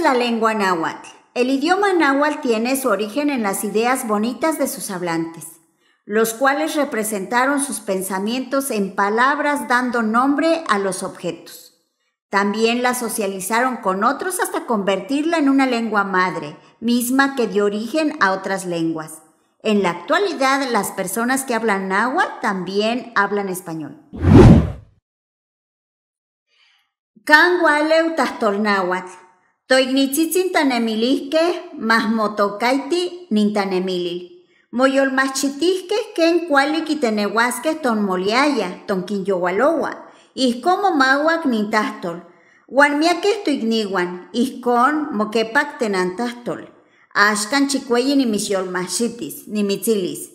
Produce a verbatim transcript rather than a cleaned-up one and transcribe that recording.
la lengua náhuatl? El idioma náhuatl tiene su origen en las ideas bonitas de sus hablantes, los cuales representaron sus pensamientos en palabras dando nombre a los objetos. También la socializaron con otros hasta convertirla en una lengua madre, misma que dio origen a otras lenguas. En la actualidad, las personas que hablan náhuatl también hablan español. Kan waleu tahtol náhuatl. Toignitzitsin tanemilihke mahmotokaiti nintanemilil. Moyolmachitihke ken kuali kiteneuaske tonmoliaya, tonkinyowalowa. Ihkon momauak nintahtol. Wan miakeh toigniwan, ihkon mokepak tenantahtol. Axkan chikueyi nimisyolmaxitis, nimitzilis.